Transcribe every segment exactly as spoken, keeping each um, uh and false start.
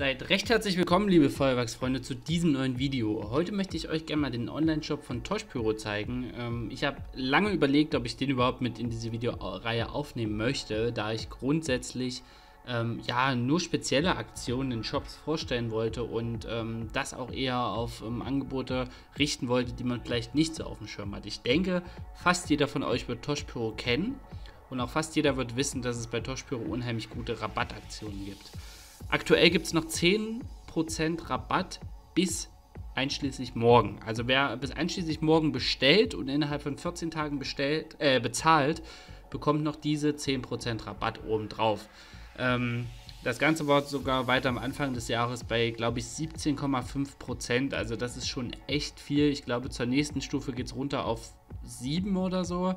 Seid recht herzlich willkommen, liebe Feuerwerksfreunde, zu diesem neuen Video. Heute möchte ich euch gerne mal den Online-Shop von Tosh-Pyro zeigen. Ähm, ich habe lange überlegt, ob ich den überhaupt mit in diese Videoreihe aufnehmen möchte, da ich grundsätzlich ähm, ja nur spezielle Aktionen in Shops vorstellen wollte und ähm, das auch eher auf ähm, Angebote richten wollte, die man vielleicht nicht so auf dem Schirm hat. Ich denke, fast jeder von euch wird Tosh-Pyro kennen und auch fast jeder wird wissen, dass es bei Tosh-Pyro unheimlich gute Rabattaktionen gibt. Aktuell gibt es noch zehn Prozent Rabatt bis einschließlich morgen. Also wer bis einschließlich morgen bestellt und innerhalb von vierzehn Tagen bestellt, äh, bezahlt, bekommt noch diese zehn Prozent Rabatt obendrauf. Ähm, das Ganze war sogar weiter am Anfang des Jahres bei, glaube ich, siebzehn Komma fünf Prozent. Also das ist schon echt viel. Ich glaube, zur nächsten Stufe geht es runter auf sieben oder so.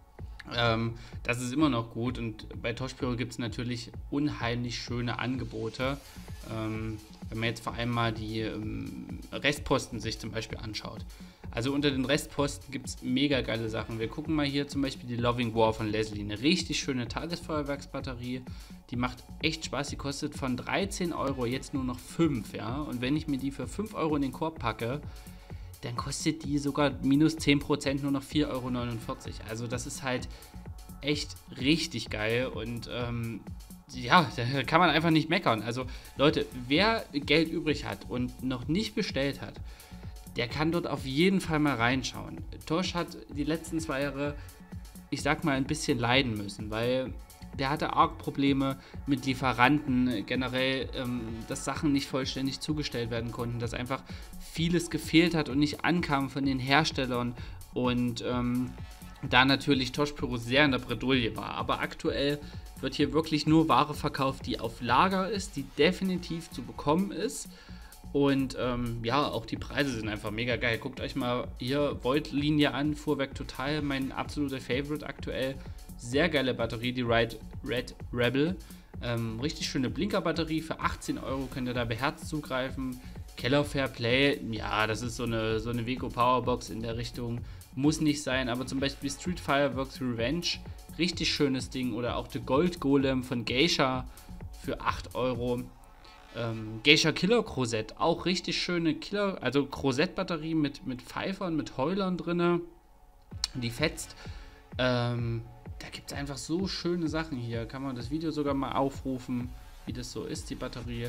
Ähm, das ist immer noch gut und bei Tosh-Pyro gibt es natürlich unheimlich schöne Angebote. Ähm, wenn man jetzt vor allem mal die ähm, Restposten sich zum Beispiel anschaut. Also unter den Restposten gibt es mega geile Sachen. Wir gucken mal hier zum Beispiel die Loving War von Leslie. Eine richtig schöne Tagesfeuerwerksbatterie. Die macht echt Spaß. Die kostet von dreizehn Euro jetzt nur noch fünf. Ja? Und wenn ich mir die für fünf Euro in den Korb packe, dann kostet die sogar minus zehn Prozent nur noch vier Euro neunundvierzig. Also das ist halt echt richtig geil und ähm, ja, da kann man einfach nicht meckern. Also Leute, wer Geld übrig hat und noch nicht bestellt hat, der kann dort auf jeden Fall mal reinschauen. Tosh hat die letzten zwei Jahre, ich sag mal, ein bisschen leiden müssen, weil der hatte arg Probleme mit Lieferanten, generell, ähm, dass Sachen nicht vollständig zugestellt werden konnten, dass einfach vieles gefehlt hat und nicht ankam von den Herstellern und ähm, da natürlich Tosh-Pyro sehr in der Bredouille war. Aber aktuell wird hier wirklich nur Ware verkauft, die auf Lager ist, die definitiv zu bekommen ist. Und ähm, ja, auch die Preise sind einfach mega geil. Guckt euch mal hier Volt-Linie an, Fuhrwerk Total, mein absoluter Favorite aktuell. Sehr geile Batterie, die Red Rebel. Ähm, richtig schöne Blinker-Batterie. Für achtzehn Euro könnt ihr da beherzt zugreifen. Keller Fairplay, ja, das ist so eine, so eine Weco Powerbox in der Richtung. Muss nicht sein, aber zum Beispiel Street Fireworks Revenge. Richtig schönes Ding. Oder auch der Gold Golem von Geisha für acht Euro. Ähm, Geisha Killer Crozet, auch richtig schöne Killer, also Crozet-Batterie mit, mit Pfeifern, mit Heulern drin. Die fetzt. Ähm, da gibt es einfach so schöne Sachen hier. Kann man das Video sogar mal aufrufen, wie das so ist, die Batterie.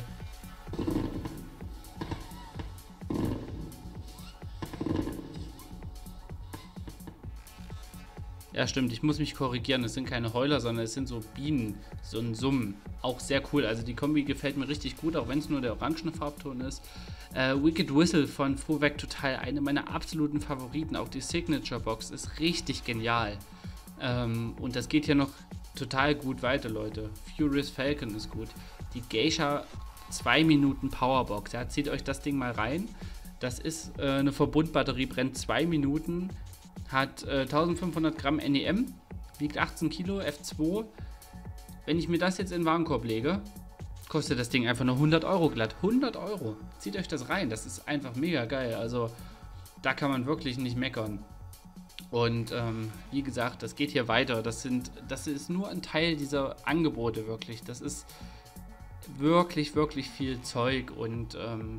Ja, stimmt, ich muss mich korrigieren. Es sind keine Heuler, sondern es sind so Bienen, so ein Summen. Auch sehr cool. Also die Kombi gefällt mir richtig gut, auch wenn es nur der orangene Farbton ist. Äh, Wicked Whistle von Fuhrwerk Total, eine meiner absoluten Favoriten. Auch die Signature Box ist richtig genial. Ähm, und das geht hier noch total gut weiter, Leute. Furious Falcon ist gut. Die Geisha zwei Minuten Powerbox. Ja, zieht euch das Ding mal rein. Das ist äh, eine Verbundbatterie, brennt zwei Minuten. Hat äh, eintausendfünfhundert Gramm N E M, wiegt achtzehn Kilo, F zwei. Wenn ich mir das jetzt in den Warenkorb lege, kostet das Ding einfach nur hundert Euro glatt. hundert Euro. Zieht euch das rein, das ist einfach mega geil. Also da kann man wirklich nicht meckern. Und ähm, wie gesagt, das geht hier weiter. Das, sind, das ist nur ein Teil dieser Angebote wirklich. Das ist wirklich, wirklich viel Zeug und ähm,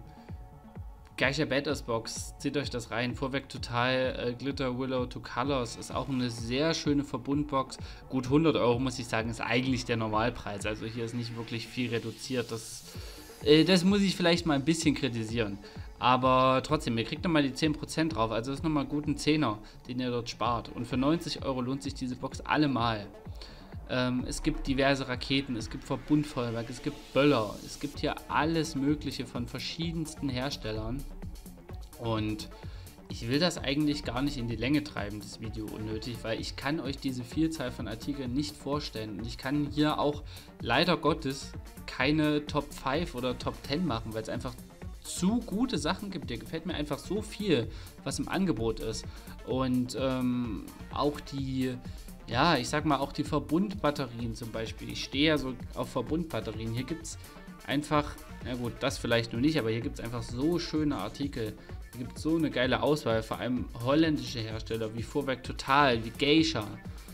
Geisha Batters Box, zieht euch das rein. Fuhrwerk Total, äh, Glitter Willow to Colors ist auch eine sehr schöne Verbundbox. Gut hundert Euro, muss ich sagen, ist eigentlich der Normalpreis. Also hier ist nicht wirklich viel reduziert. Das, äh, das muss ich vielleicht mal ein bisschen kritisieren. Aber trotzdem, ihr kriegt nochmal die zehn Prozent drauf. Also das ist nochmal gut ein Zehner, den ihr dort spart. Und für neunzig Euro lohnt sich diese Box allemal. Ähm, es gibt diverse Raketen, es gibt Verbundfeuerwerk, es gibt Böller, es gibt hier alles Mögliche von verschiedensten Herstellern und ich will das eigentlich gar nicht in die Länge treiben, das Video unnötig, weil ich kann euch diese Vielzahl von Artikeln nicht vorstellen und ich kann hier auch leider Gottes keine Top fünf oder Top zehn machen, weil es einfach zu gute Sachen gibt. Hier gefällt mir einfach so viel, was im Angebot ist und ähm, auch die Ja, ich sag mal auch die Verbundbatterien zum Beispiel. Ich stehe ja so auf Verbundbatterien. Hier gibt es einfach, na gut, das vielleicht nur nicht, aber hier gibt es einfach so schöne Artikel. Hier gibt es so eine geile Auswahl, vor allem holländische Hersteller wie Fuhrwerk Total, wie Geisha,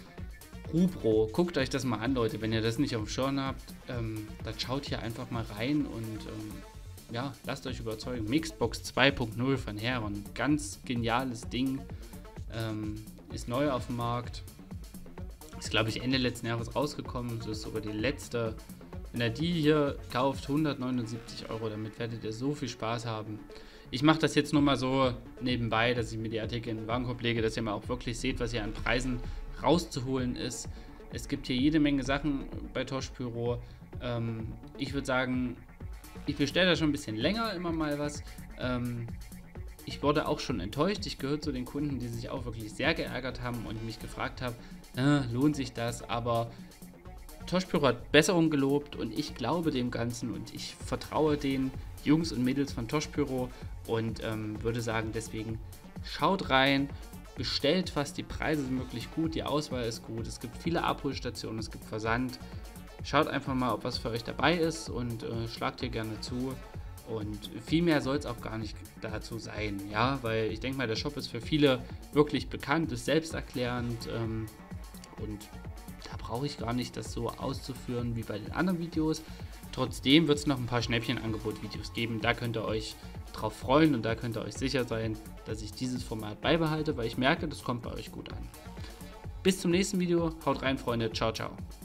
Rubro. Guckt euch das mal an, Leute, wenn ihr das nicht auf dem Schirm habt, ähm, dann schaut hier einfach mal rein und ähm, ja, lasst euch überzeugen. Mixbox zwei Punkt null von Heron, ganz geniales Ding, ähm, ist neu auf dem Markt, ist glaube ich Ende letzten Jahres rausgekommen, das ist sogar die letzte. Wenn ihr die hier kauft, hundertneunundsiebzig Euro, damit werdet ihr so viel Spaß haben. Ich mache das jetzt nur mal so nebenbei, dass ich mir die Artikel in den Warenkorb lege, dass ihr mal auch wirklich seht, was hier an Preisen rauszuholen ist. Es gibt hier jede Menge Sachen bei Tosh Pyro. Ähm, ich würde sagen, ich bestelle da schon ein bisschen länger immer mal was. Ähm, ich wurde auch schon enttäuscht. Ich gehöre zu den Kunden, die sich auch wirklich sehr geärgert haben und mich gefragt haben, äh, lohnt sich das? Aber Tosh Pyro hat Besserung gelobt und ich glaube dem Ganzen und ich vertraue den Jungs und Mädels von Tosh Pyro und ähm, würde sagen, deswegen schaut rein, bestellt was, die Preise sind wirklich gut, die Auswahl ist gut, es gibt viele Abholstationen, es gibt Versand. Schaut einfach mal, ob was für euch dabei ist und äh, schlagt hier gerne zu. Und viel mehr soll es auch gar nicht dazu sein, ja, weil ich denke mal, der Shop ist für viele wirklich bekannt, ist selbsterklärend ähm, und da brauche ich gar nicht das so auszuführen wie bei den anderen Videos. Trotzdem wird es noch ein paar Schnäppchenangebot-Videos geben, da könnt ihr euch drauf freuen und da könnt ihr euch sicher sein, dass ich dieses Format beibehalte, weil ich merke, das kommt bei euch gut an. Bis zum nächsten Video, haut rein Freunde, ciao ciao.